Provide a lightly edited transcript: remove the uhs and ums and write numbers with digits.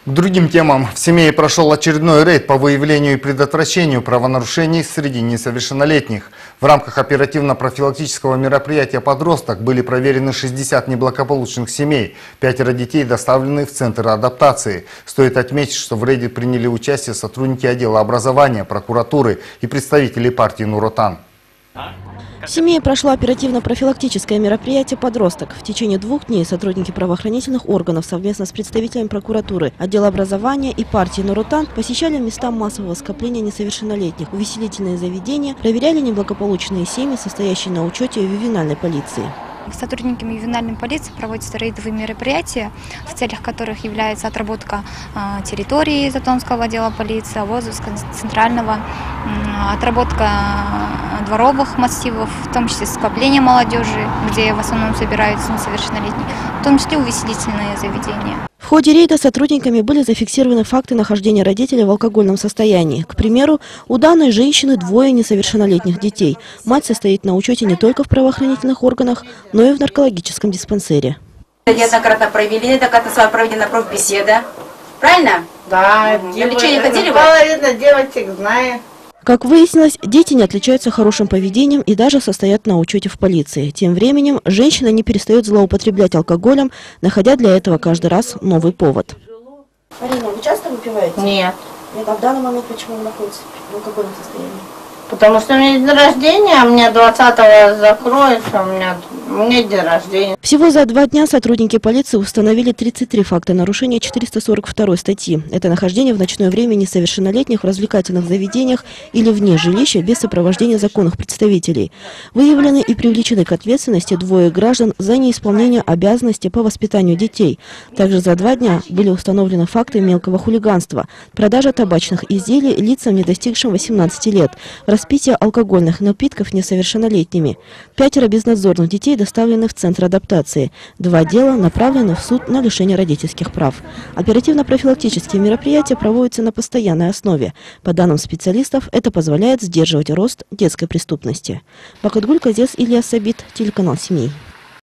К другим темам. В Семее прошел очередной рейд по выявлению и предотвращению правонарушений среди несовершеннолетних. В рамках оперативно-профилактического мероприятия «Подросток» были проверены 60 неблагополучных семей. 5 детей доставлены в Центр адаптации. Стоит отметить, что в рейде приняли участие сотрудники отдела образования, прокуратуры и представители партии «Нур-Отан». В Семее прошло оперативно-профилактическое мероприятие «Подросток». В течение 2 дней сотрудники правоохранительных органов совместно с представителями прокуратуры, отдела образования и партии «Нур-Отан» посещали места массового скопления несовершеннолетних, увеселительные заведения, проверяли неблагополучные семьи, состоящие на учете ювенальной полиции. Сотрудниками ювенальной полиции проводятся рейдовые мероприятия, в целях которых является отработка территории Затонского отдела полиции, Авозовского, Центрального, отработка дворовых массивов, в том числе скопление молодежи, где в основном собираются несовершеннолетние, в том числе увеселительные заведения. В ходе рейда сотрудниками были зафиксированы факты нахождения родителей в алкогольном состоянии. К примеру, у данной женщины 2 несовершеннолетних детей. Мать состоит на учете не только в правоохранительных органах, но и в наркологическом диспансере. Неоднократно проведена профбеседа. Правильно? Да. На лечение ходили вы? Половина девочек знает. Как выяснилось, дети не отличаются хорошим поведением и даже состоят на учете в полиции. Тем временем женщина не перестает злоупотреблять алкоголем, находя для этого каждый раз новый повод. Марина, вы часто выпиваете? Нет. Нет, а в данный момент почему вы находитесь в алкогольном состоянии? Потому что у меня день рождения, а мне 20-го закроется, у меня день рождения. Всего за 2 дня сотрудники полиции установили 33 факта нарушения 442 статьи. Это нахождение в ночное время несовершеннолетних в развлекательных заведениях или вне жилища без сопровождения законных представителей. Выявлены и привлечены к ответственности 2 граждан за неисполнение обязанностей по воспитанию детей. Также за 2 дня были установлены факты мелкого хулиганства, продажа табачных изделий лицам, не достигшим 18 лет, распитие алкогольных напитков несовершеннолетними. 5 безнадзорных детей доставлены в Центр адаптации. 2 дела направлены в суд на лишение родительских прав. Оперативно-профилактические мероприятия проводятся на постоянной основе. По данным специалистов, это позволяет сдерживать рост детской преступности. Бакытгуль Казес, Илья Сабит, телеканал «Семей».